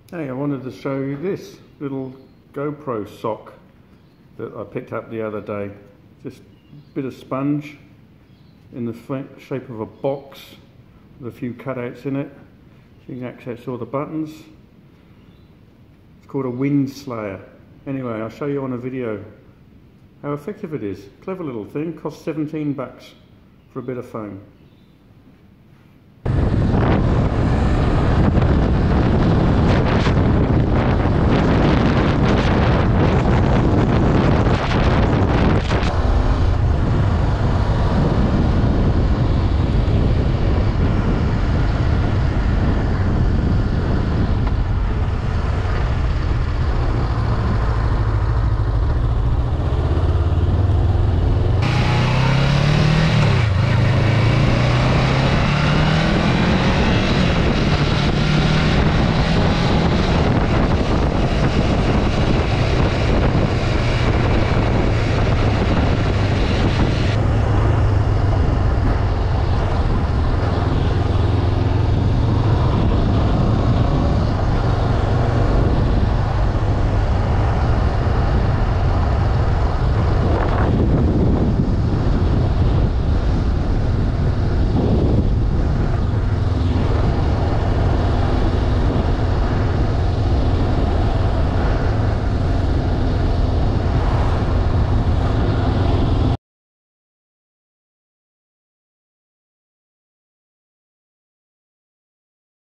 Hey, I wanted to show you this little GoPro sock that I picked up the other day. Just a bit of sponge in the shape of a box with a few cutouts in it, so you can access all the buttons. It's called a Wind Slayer. Anyway, I'll show you on a video how effective it is. Clever little thing, costs 17 bucks for a bit of foam.